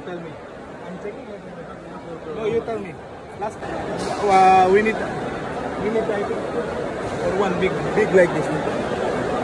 tell me. I'm checking it. No, you tell me. Last we need I think or one big like this one.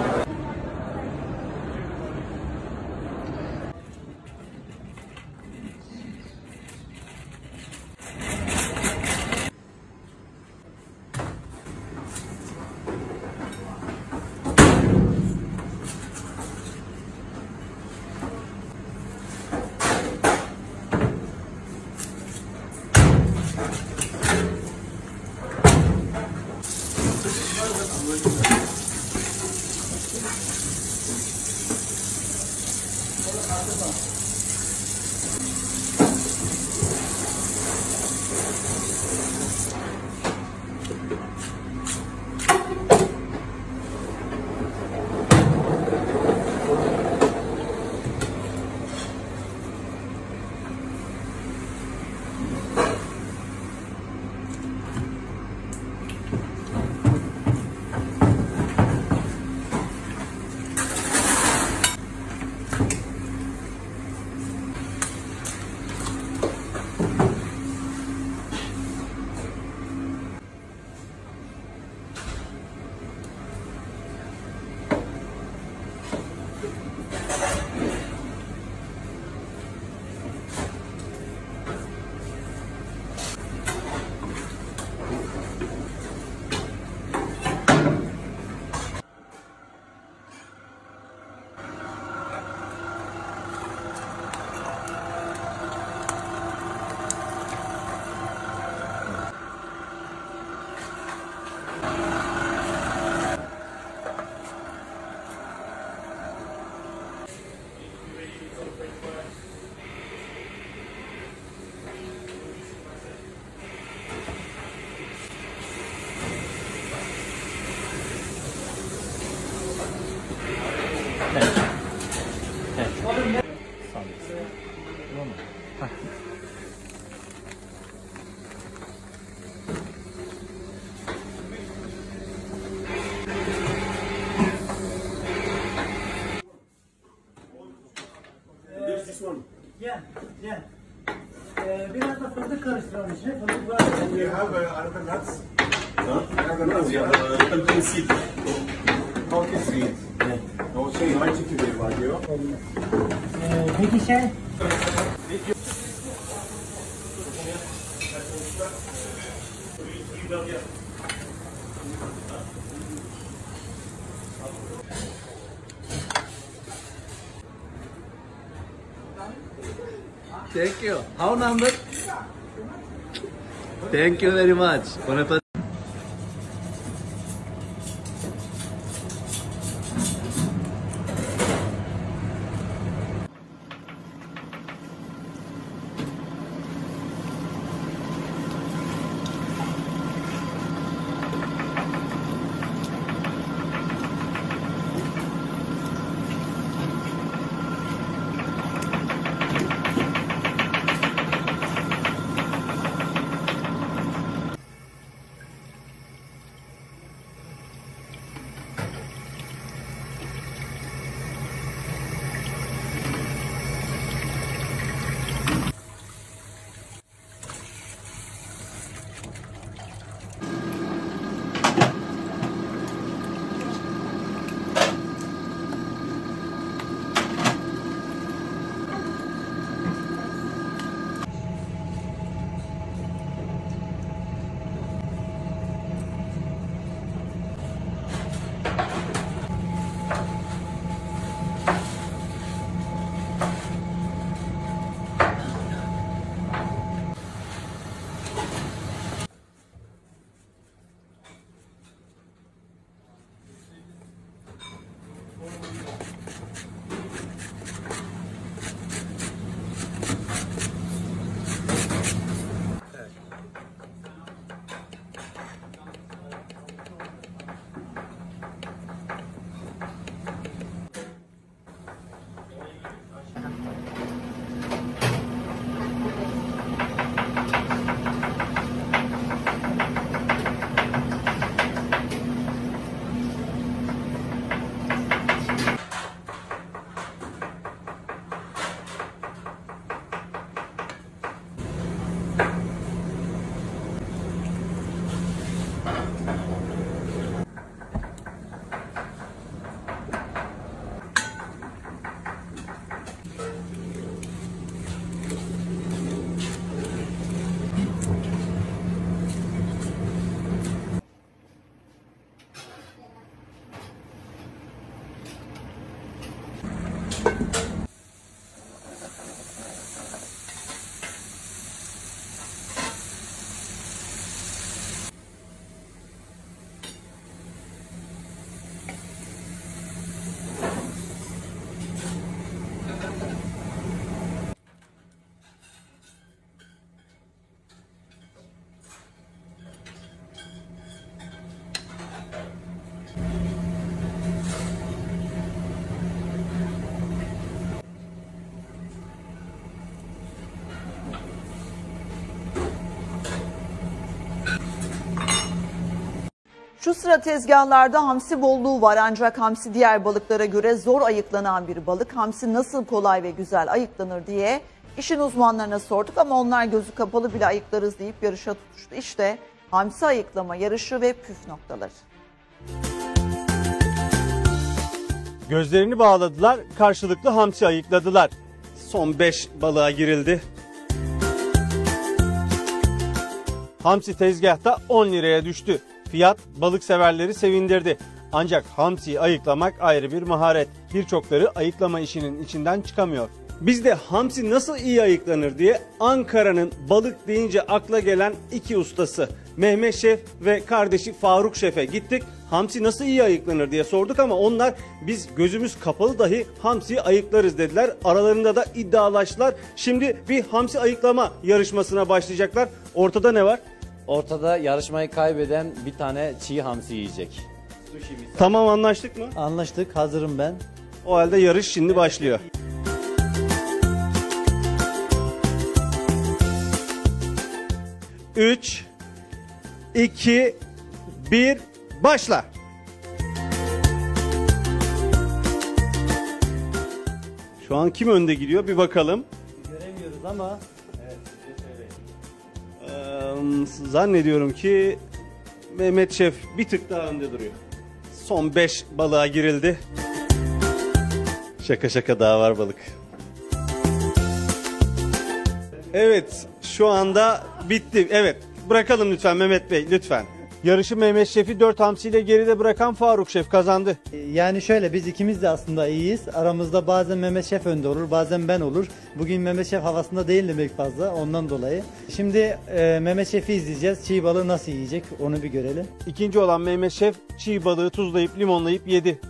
This one. Yeah. Biraz da fındık karıştıralım içine. Fındık var. Do you have another nuts? No? Another nuts? You have pumpkin seed. Pumpkin seed. Yeah. No, şey, ayçiçeği gibi var diyor. Peki şey? Thank you. How number? Thank you very much. Şu sıra tezgahlarda hamsi bolluğu var ancak hamsi diğer balıklara göre zor ayıklanan bir balık. Hamsi nasıl kolay ve güzel ayıklanır diye işin uzmanlarına sorduk ama onlar gözü kapalı bile ayıklarız deyip yarışa tutuştu. İşte hamsi ayıklama yarışı ve püf noktaları. Gözlerini bağladılar, karşılıklı hamsi ayıkladılar. Son 5 balığa girildi. Hamsi tezgahta 10 liraya düştü. Fiyat balık severleri sevindirdi. Ancak hamsiyi ayıklamak ayrı bir maharet. Birçokları ayıklama işinin içinden çıkamıyor. Biz de hamsi nasıl iyi ayıklanır diye Ankara'nın balık deyince akla gelen iki ustası Mehmet Şef ve kardeşi Faruk Şef'e gittik. Hamsi nasıl iyi ayıklanır diye sorduk ama onlar biz gözümüz kapalı dahi hamsiyi ayıklarız dediler. Aralarında da iddialaştılar. Şimdi bir hamsi ayıklama yarışmasına başlayacaklar. Ortada ne var? Ortada yarışmayı kaybeden bir tane çiğ hamsi yiyecek. Tamam, anlaştık mı? Anlaştık, hazırım ben. O halde yarış şimdi başlıyor. Üç, 2, 1, başla. Şu an kim önde gidiyor bir bakalım. Göremiyoruz ama Zannediyorum ki Mehmet Şef bir tık daha önde duruyor. Son 5 balığa girildi. Şaka şaka, daha var balık. Evet, şu anda bitti. Evet, bırakalım lütfen Mehmet Bey, lütfen. Yarışı Mehmet Şef'i 4 hamsiyle geride bırakan Faruk Şef kazandı. Yani şöyle, biz ikimiz de aslında iyiyiz. Aramızda bazen Mehmet Şef önde olur, bazen ben olur. Bugün Mehmet Şef havasında değil demek fazla, ondan dolayı. Şimdi Mehmet Şef'i izleyeceğiz. Çiğ balığı nasıl yiyecek onu bir görelim. İkinci olan Mehmet Şef çiğ balığı tuzlayıp limonlayıp yedi.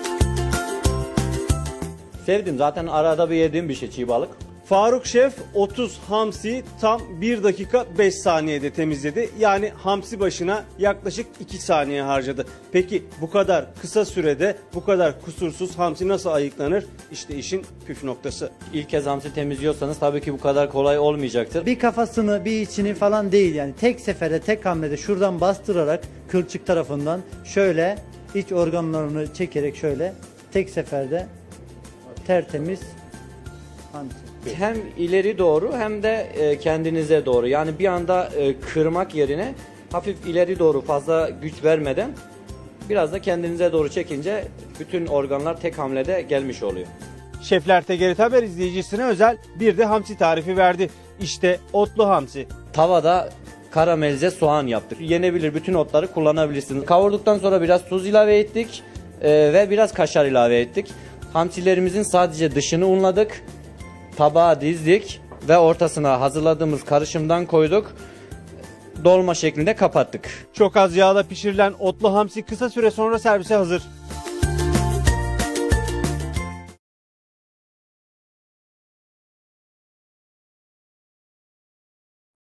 sevdim, zaten arada bir yediğim bir şey çiğ balık. Faruk Şef 30 hamsiyi tam 1 dakika 5 saniyede temizledi. Yani hamsi başına yaklaşık 2 saniye harcadı. Peki bu kadar kısa sürede bu kadar kusursuz hamsi nasıl ayıklanır? İşte işin püf noktası. İlk kez hamsi temizliyorsanız tabii ki bu kadar kolay olmayacaktır. Bir kafasını, bir içini falan değil yani. Tek seferde, tek hamlede şuradan bastırarak kılçık tarafından şöyle iç organlarını çekerek şöyle tek seferde tertemiz hamsi. Hem ileri doğru hem de kendinize doğru. Yani bir anda kırmak yerine hafif ileri doğru, fazla güç vermeden biraz da kendinize doğru çekince bütün organlar tek hamlede gelmiş oluyor. Şefler TGRT Haber izleyicisine özel bir de hamsi tarifi verdi. İşte otlu hamsi. Tavada karamelize soğan yaptık. Yenebilir, bütün otları kullanabilirsiniz. Kavurduktan sonra biraz tuz ilave ettik ve biraz kaşar ilave ettik. Hamsilerimizin sadece dışını unladık. Tabağa dizdik ve ortasına hazırladığımız karışımdan koyduk. Dolma şeklinde kapattık. Çok az yağla pişirilen otlu hamsi kısa süre sonra servise hazır.